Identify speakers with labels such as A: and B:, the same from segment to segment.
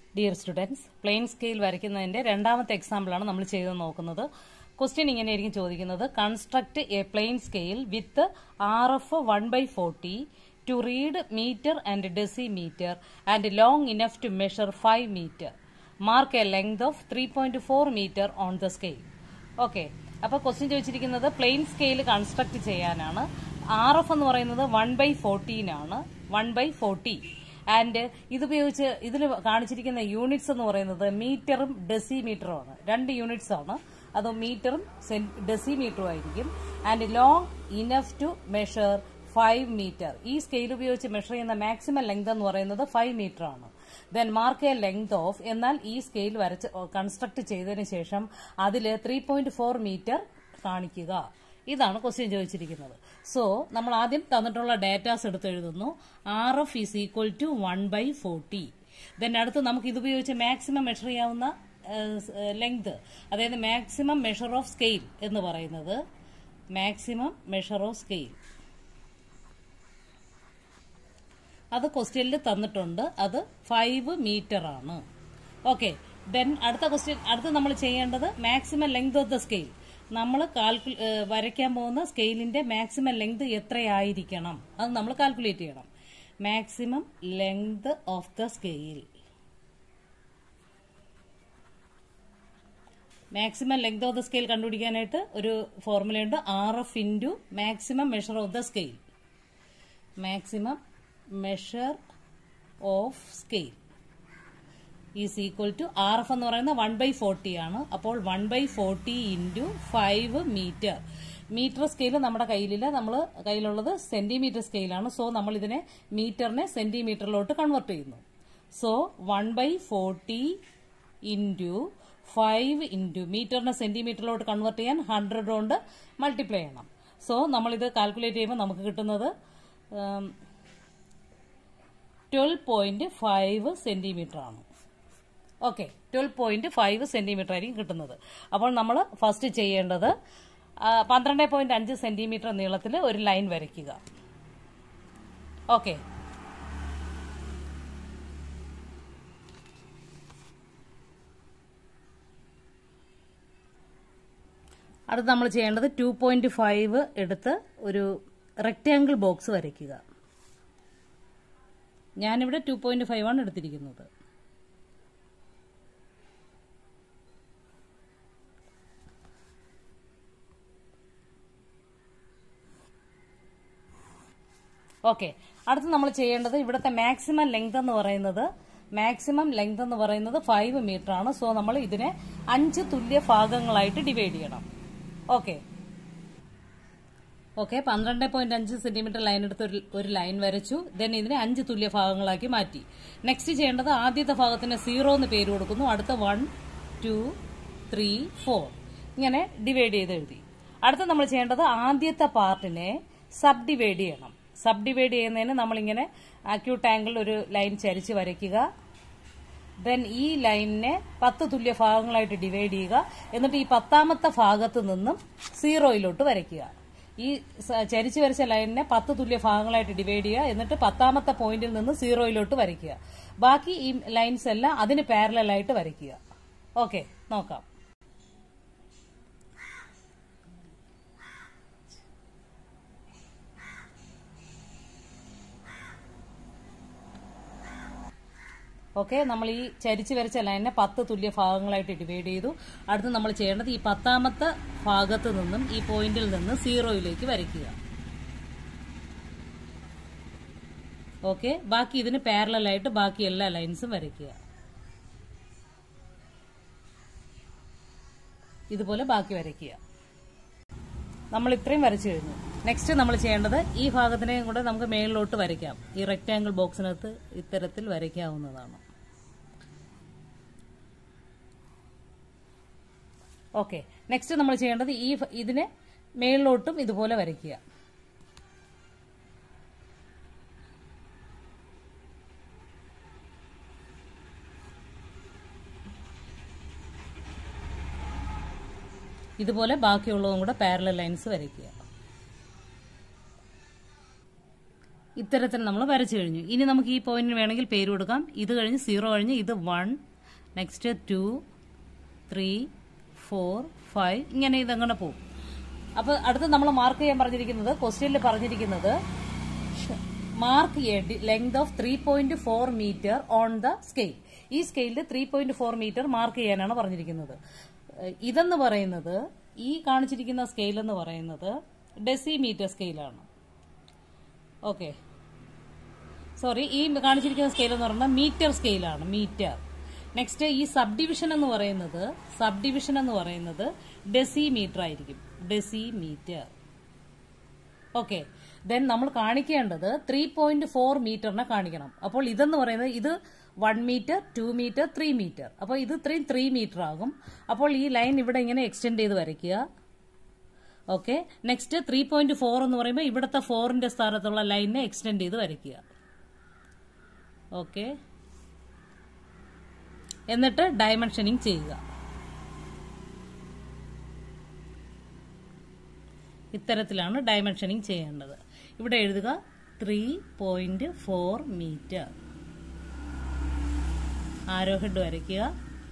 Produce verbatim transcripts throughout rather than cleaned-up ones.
A: Dear students, plain scale വരയ്ക്കുന്നതിന്റെ രണ്ടാമത്തെ example ആണ് നമ്മൾ ചെയ്ത് നോക്കുന്നത്. ക്വസ്റ്റ്യൻ ഇങ്ങനെയായിരിക്കും ചോദിക്കുന്നത്: construct a plain scale with R F one by forty to read metre and decimetre and long enough to measure five metre. Mark a length of three point four metre on the scale. Okay, അപ്പൊ question ചോദിച്ചിരിക്കുന്നത് plain scale construct ചെയ്യാനാണ്. R F എന്ന് പറയുന്നത് one by fourteen ആണ്, one by forty. And ഇതുപയോഗിച്ച് ഇതിൽ കാണിച്ചിരിക്കുന്ന units എന്ന് പറയുന്നത് മീറ്ററും ഡെസിമീറ്ററും ആണ്. രണ്ട് യൂണിറ്റ്സ് ആണ്, അത് മീറ്ററും ഡെസിമീറ്ററും ആയിരിക്കും. And long enough to measure five metre. ഈ സ്കെയിൽ ഉപയോഗിച്ച് മെഷർ ചെയ്യുന്ന മാക്സിമം ലെങ്ത് എന്ന് പറയുന്നത് ഫൈവ് മീറ്റർ ആണ്. Then mark a length of, എന്നാൽ ഈ സ്കെയിൽ വരച്ച് കൺസ്ട്രക്ട് ചെയ്തതിന് ശേഷം അതിൽ ത്രീ പോയിന്റ് ഫോർ മീറ്റർ കാണിക്കുക. ഇതാണ് ക്വസ്റ്റ്യൻ ചോദിച്ചിരിക്കുന്നത്. സോ നമ്മൾ ആദ്യം തന്നിട്ടുള്ള ഡാറ്റാസ് എടുത്ത് എഴുതുന്നു. R F is equal to one by forty. Then അടുത്ത് നമുക്ക് ഇതുപയോഗിച്ച് മാക്സിമം മെഷർ ചെയ്യാവുന്ന ലെങ്ത്, അതായത് മാക്സിമം മെഷർ ഓഫ് സ്കെയിൽ എന്ന് പറയുന്നത് മാക്സിമം മെഷർ ഓഫ് സ്കെയിൽ അത് ക്വസ്റ്റ്യനിൽ തന്നിട്ടുണ്ട്. അത് ഫൈവ് മീറ്റർ ആണ്. ഓക്കെ, ദെൻ അടുത്ത ക്വസ്റ്റ്യൻ, അടുത്ത് നമ്മൾ ചെയ്യേണ്ടത് maximum length of the scale. നമ്മൾ കാൽക്കു വരയ്ക്കാൻ പോകുന്ന സ്കെയിലിന്റെ മാക്സിമം ലെങ്ത് എത്രയായിരിക്കണം അത് നമ്മൾ കാൽക്കുലേറ്റ് ചെയ്യണം. Maximum length of the scale, maximum length of the scale കണ്ടുപിടിക്കാനായിട്ട് ഒരു ഫോർമുലയുണ്ട്. R F into maximum measure of the scale. Maximum measure of scale is equal to R F എന്ന് പറയുന്നത് വൺ ബൈ ഫോർട്ടി ആണ്. അപ്പോൾ one by forty into five metre. Metre scale നമ്മുടെ കയ്യിലില്ല, നമ്മൾ കയ്യിലുള്ളത് സെന്റിമീറ്റർ സ്കെയിലാണ്. സോ നമ്മൾ ഇതിനെ മീറ്ററിനെ സെന്റിമീറ്ററിലോട്ട് കൺവേർട്ട് ചെയ്യുന്നു. So one by forty into five into മീറ്ററിനെ സെന്റിമീറ്ററിലോട്ട് കൺവേർട്ട് ചെയ്യാൻ ഹൺഡ്രഡ് കൊണ്ട് മൾട്ടിപ്ലൈ ചെയ്യണം. സോ നമ്മളിത് കാൽക്കുലേറ്റ് ചെയ്യുമ്പോൾ നമുക്ക് കിട്ടുന്നത് ട്വൽവ് പോയിന്റ് ഫൈവ് സെന്റിമീറ്റർ ആണ്. Okay, twelve point five centimetre ആയിരിക്കും കിട്ടുന്നത്. അപ്പോൾ നമ്മൾ ഫസ്റ്റ് ചെയ്യേണ്ടത് പന്ത്രണ്ട് പോയിന്റ് അഞ്ച് സെന്റിമീറ്റർ നീളത്തിൽ ഒരു ലൈൻ വരയ്ക്കുക. ഓക്കെ, അടുത്ത് നമ്മൾ ചെയ്യേണ്ടത് ടു പോയിന്റ് ഫൈവ് എടുത്ത് ഒരു റെക്ടാങ്കിൾ ബോക്സ് വരയ്ക്കുക. ഞാനിവിടെ ടു പോയിന്റ് ഫൈവ് ആണ് എടുത്തിരിക്കുന്നത്. ഓക്കെ, അടുത്ത് നമ്മൾ ചെയ്യേണ്ടത് ഇവിടുത്തെ മാക്സിമം ലെങ്ത് എന്ന് പറയുന്നത് മാക്സിമം ലെങ്ത് എന്ന് പറയുന്നത് ഫൈവ് മീറ്റർ ആണ്. സോ നമ്മൾ ഇതിനെ അഞ്ച് തുല്യ ഭാഗങ്ങളായിട്ട് ഡിവൈഡ് ചെയ്യണം. ഓക്കെ ഓക്കെ പന്ത്രണ്ട് പോയിന്റ് അഞ്ച് സെന്റിമീറ്റർ ലൈൻ എടുത്ത് ഒരു ലൈൻ വരച്ചു. ദെൻ ഇതിനെ അഞ്ച് തുല്യ ഭാഗങ്ങളാക്കി മാറ്റി. നെക്സ്റ്റ് ചെയ്യേണ്ടത് ആദ്യത്തെ ഭാഗത്തിന് സീറോ എന്ന് പേര് കൊടുക്കുന്നു. അടുത്ത വൺ ടു ത്രീ ഫോർ ഇങ്ങനെ ഡിവൈഡ് ചെയ്ത് എഴുതി. അടുത്ത നമ്മൾ ചെയ്യേണ്ടത് ആദ്യത്തെ പാർട്ടിനെ സബ് ഡിവൈഡ് ചെയ്യണം. സബ് ഡിവൈഡ് ചെയ്യുന്നതിന് നമ്മളിങ്ങനെ അക്യൂട്ട് ആംഗിൾ ഒരു ലൈൻ ചരിച്ച് വരയ്ക്കുക. ദെൻ ഈ ലൈനിനെ പത്ത് തുല്യ ഭാഗങ്ങളായിട്ട് ഡിവൈഡ് ചെയ്യുക. എന്നിട്ട് ഈ പത്താമത്തെ ഭാഗത്ത് നിന്നും സീറോയിലോട്ട് വരയ്ക്കുക. ഈ ചരിച്ച് വരച്ച ലൈനിനെ പത്ത് തുല്യ ഭാഗങ്ങളായിട്ട് ഡിവൈഡ് ചെയ്യുക. എന്നിട്ട് പത്താമത്തെ പോയിന്റിൽ നിന്ന് സീറോയിലോട്ട് വരയ്ക്കുക. ബാക്കി ഈ ലൈൻസ് എല്ലാം അതിന് പാരലലായിട്ട് വരയ്ക്കുക. ഓക്കെ, നോക്കാം. ഓക്കെ, നമ്മൾ ഈ ചരിച്ച് വരച്ച ലൈനിനെ പത്ത് തുല്യ ഭാഗങ്ങളായിട്ട് ഡിവൈഡ് ചെയ്തു. അടുത്ത് നമ്മൾ ചെയ്യേണ്ടത് ഈ പത്താമത്തെ ഭാഗത്ത് നിന്നും ഈ പോയിന്റിൽ നിന്ന് സീറോയിലേക്ക് വരയ്ക്കുക. ഓക്കെ, ബാക്കി ഇതിന് പാരലലായിട്ട് ബാക്കി എല്ലാ ലൈൻസും വരയ്ക്കുക. ഇതുപോലെ ബാക്കി വരയ്ക്കുക. നമ്മൾ ഇത്രയും വരച്ചു കഴിഞ്ഞു. നെക്സ്റ്റ് നമ്മൾ ചെയ്യേണ്ടത് ഈ ഭാഗത്തിനെയും കൂടെ നമുക്ക് മേളിലോട്ട് വരയ്ക്കാം. ഈ റെക്ടാങ്കിൾ ബോക്സിനകത്ത് ഇത്തരത്തിൽ വരയ്ക്കാവുന്നതാണ്. ഓക്കെ, നെക്സ്റ്റ് നമ്മൾ ചെയ്യേണ്ടത് ഈ ഇതിനെ മേളിലോട്ടും ഇതുപോലെ വരയ്ക്കുക. ഇതുപോലെ ബാക്കിയുള്ളതും കൂടെ പാരലൽ ലൈൻസ് വരയ്ക്കുക. ഇത്തരത്തിൽ നമ്മൾ വരച്ചു കഴിഞ്ഞു. ഇനി നമുക്ക് ഈ പോയിന്റിന് വേണമെങ്കിൽ പേര് കൊടുക്കാം. ഇത് കഴിഞ്ഞ് സീറോ കഴിഞ്ഞ് ഇത് one, next two, three, four, five, ഇങ്ങനെ ഇതങ്ങനെ പോകും. അപ്പോൾ അടുത്ത് നമ്മൾ മാർക്ക് ചെയ്യാൻ പറഞ്ഞിരിക്കുന്നത്, ക്വസ്റ്റ്യനിൽ പറഞ്ഞിരിക്കുന്നത് mark a length of three point four metre on the scale. ഈ സ്കെയിലിൽ three point four metre mark ചെയ്യാനാണ് പറഞ്ഞിരിക്കുന്നത്. ഇതെന്ന് പറയുന്നത്, ഈ കാണിച്ചിരിക്കുന്ന സ്കെയിൽ എന്ന് പറയുന്നത് ഡെസിമീറ്റർ സ്കെയിലാണ്. ഓക്കെ, സോറി, ഈ കാണിച്ചിരിക്കുന്ന സ്കെയിൽ എന്ന് പറയുന്നത് മീറ്റർ സ്കെയിലാണ്, മീറ്റർ. നെക്സ്റ്റ് ഈ സബ് ഡിവിഷൻ എന്ന് പറയുന്നത് സബ് ഡിവിഷൻ എന്ന് പറയുന്നത് ഡെസിമീറ്റർ ആയിരിക്കും, ഡെസിമീറ്റർ. ഓക്കെ, ദെൻ നമ്മൾ കാണിക്കേണ്ടത് ത്രീ പോയിന്റ് ഫോർ മീറ്ററിനെ കാണിക്കണം. അപ്പോൾ ഇതെന്ന് പറയുന്നത് ഇത് one metre, two metre, three metre. അപ്പോൾ ഇത് ഇത്രയും ത്രീ മീറ്റർ ആകും. അപ്പോൾ ഈ ലൈൻ ഇവിടെ ഇങ്ങനെ എക്സ്റ്റെൻഡ് ചെയ്ത് വരയ്ക്കുക. Okay, next three point four എന്ന് പറയുമ്പോൾ ഇവിടുത്തെ ഫോറിന്റെ സ്ഥാനത്തുള്ള ലൈനിനെ എക്സ്റ്റെൻഡ് ചെയ്ത് വരയ്ക്കുക. ഓക്കെ, എന്നിട്ട് ഡയമെൻഷനിങ് ചെയ്യുക. ഇത്തരത്തിലാണ് ഡയമെൻഷനിങ് ചെയ്യേണ്ടത്. ഇവിടെ എഴുതുക three point four metre. Arrow head വരയ്ക്കുക.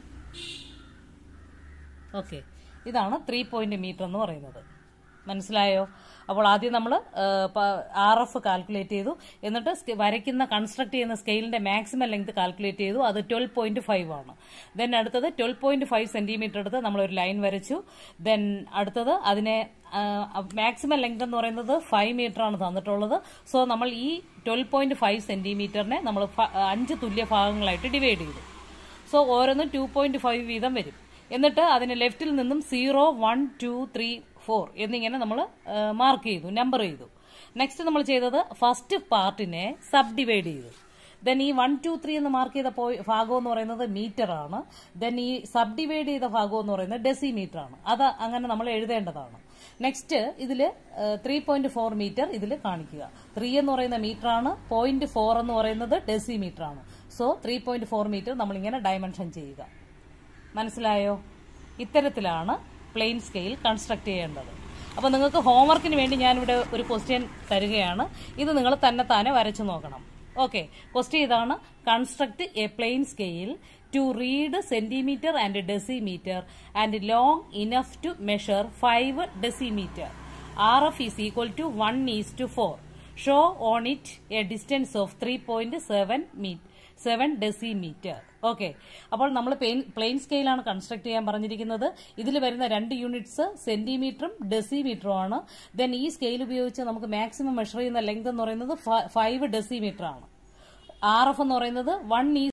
A: ഓക്കെ, ഇതാണ് ത്രീ പോയിന്റ് മീറ്റർ എന്ന് പറയുന്നത്. മനസ്സിലായോ? അപ്പോൾ ആദ്യം നമ്മൾ ആർ എഫ് കാൽക്കുലേറ്റ് ചെയ്തു, എന്നിട്ട് വരയ്ക്കുന്ന കൺസ്ട്രക്ട് ചെയ്യുന്ന സ്കെയിലിന്റെ മാക്സിമം ലെങ്ത് കാൽക്കുലേറ്റ് ചെയ്തു. അത് ട്വൽവ് പോയിന്റ് ഫൈവ് ആണ്. ദെൻ അടുത്തത് ട്വൽവ് പോയിന്റ് ഫൈവ് സെന്റിമീറ്റർ എടുത്ത് നമ്മൾ ഒരു ലൈൻ വരച്ചു. ദെൻ അടുത്തത് അതിനെ മാക്സിമം ലെങ്ത് എന്ന് പറയുന്നത് ഫൈവ് മീറ്റർ ആണ് തന്നിട്ടുള്ളത്. സോ നമ്മൾ ഈ ട്വൽവ് പോയിന്റ് ഫൈവ് സെന്റിമീറ്ററിനെ നമ്മൾ അഞ്ച് തുല്യ ഭാഗങ്ങളായിട്ട് ഡിവൈഡ് ചെയ്തു. സോ ഓരോന്നും ടു പോയിന്റ് ഫൈവ് വീതം വരും. എന്നിട്ട് അതിന് ലെഫ്റ്റിൽ നിന്നും zero, one, two, three, four എന്നിങ്ങനെ നമ്മൾ മാർക്ക് ചെയ്തു, നമ്പർ ചെയ്തു. നെക്സ്റ്റ് നമ്മൾ ചെയ്തത് ഫസ്റ്റ് പാർട്ടിനെ സബ് ഡിവൈഡ് ചെയ്തു. ദെൻ ഈ വൺ ടു ത്രീ എന്ന് മാർക്ക് ചെയ്ത ഭാഗം എന്ന് പറയുന്നത് മീറ്റർ ആണ്. ദെൻ ഈ സബ് ഡിവൈഡ് ചെയ്ത ഭാഗം എന്ന് പറയുന്നത് ഡെസിമീറ്റർ ആണ്. അത് അങ്ങനെ നമ്മൾ എഴുതേണ്ടതാണ്. നെക്സ്റ്റ് ഇതിൽ ത്രീ പോയിന്റ് ഫോർ മീറ്റർ ഇതിൽ കാണിക്കുക. ത്രീ എന്ന് പറയുന്ന മീറ്റർ ആണ്, പോയിന്റ് ഫോർ എന്ന് പറയുന്നത് ഡെസിമീറ്റർ ആണ്. So three point four metre നമ്മളിങ്ങനെ ഡയമെൻഷൻ ചെയ്യുക. മനസ്സിലായോ? ഇത്തരത്തിലാണ് പ്ലെയിൻ സ്കെയിൽ കൺസ്ട്രക്ട് ചെയ്യേണ്ടത്. അപ്പോൾ നിങ്ങൾക്ക് ഹോംവർക്കിന് വേണ്ടി ഞാനിവിടെ ഒരു ക്വസ്റ്റ്യൻ തരികയാണ്. ഇത് നിങ്ങൾ തന്നെ താനെ വരച്ചു നോക്കണം. ഓക്കെ, ക്വസ്റ്റ്യൻ ഇതാണ്: construct a plain scale to read centimetre and decimetre and long enough to measure five decimetre. R F is equal to one is to four. Show on it a distance of three point seven metre seven decimetre. Okay, അപ്പോൾ നമ്മൾ plain സ്കെയിലാണ് construct ചെയ്യാൻ പറഞ്ഞിരിക്കുന്നത്. ഇതിൽ വരുന്ന രണ്ട് units സെന്റിമീറ്ററും ഡെസിമീറ്ററും ആണ്. Then ഈ scale ഉപയോഗിച്ച് നമുക്ക് മാക്സിമം മെഷർ ചെയ്യുന്ന ലെങ്ത് എന്ന് പറയുന്നത് ഫൈവ് ഡെസിമീറ്റർ ആണ്. ആർ എഫ് എന്ന് പറയുന്നത് one is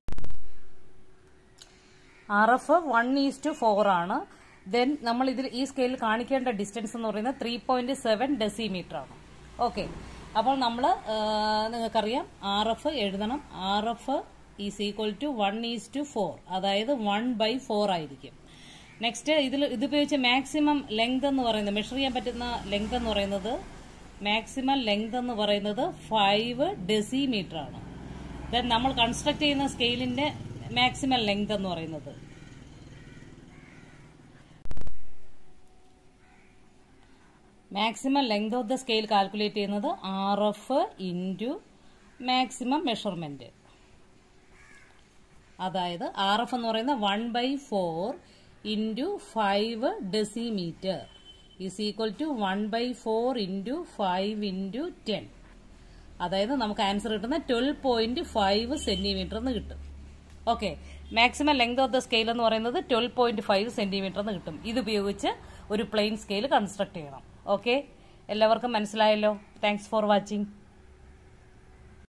A: R F one is to four ആണ്. ദെൻ നമ്മൾ ഇതിൽ ഈ സ്കെയിലിൽ കാണിക്കേണ്ട ഡിസ്റ്റൻസ് എന്ന് പറയുന്നത് ത്രീ പോയിന്റ് സെവൻ ഡെസിമീറ്റർ ആണ്. ഓക്കെ, അപ്പോൾ നമ്മൾ നിങ്ങൾക്കറിയാം ആർ എഫ് എഴുതണം. R F is equal to one is to four, അതായത് വൺ ബൈ ഫോർ ആയിരിക്കും. നെക്സ്റ്റ് ഇതിൽ ഇതുപയോഗിച്ച് മാക്സിമം ലെങ്ത് എന്ന് പറയുന്നത്, മെഷർ ചെയ്യാൻ പറ്റുന്ന ലെങ്ത് എന്ന് പറയുന്നത്, മാക്സിമം ലെങ്ത് എന്ന് പറയുന്നത് ഫൈവ് ഡെസിമീറ്റർ ആണ്. ദെൻ നമ്മൾ കൺസ്ട്രക്ട് ചെയ്യുന്ന സ്കെയിലിന്റെ മാക്സിമം ലെങ്ത് എന്ന് പറയുന്നത് maximum length of the scale calculate ചെയ്യുന്നത് R F into maximum measurement. അതായത് ആർ എഫ് എന്ന് പറയുന്നത് one by four into five decimetre is equal to one by four into five into ten. അതായത് നമുക്ക് answer കിട്ടുന്ന twelve point five centimetre എന്ന് കിട്ടും. Okay, maximum length of the scale എന്ന് പറയുന്നത് ട്വൽവ് പോയിന്റ് ഫൈവ് സെന്റിമീറ്റർ എന്ന് കിട്ടും. ഇതുപയോഗിച്ച് ഒരു പ്ലെയിൻ സ്കെയിൽ കൺസ്ട്രക്ട് ചെയ്യണം. ഓക്കെ, എല്ലാവർക്കും മനസ്സിലായല്ലോ. Thanks for watching.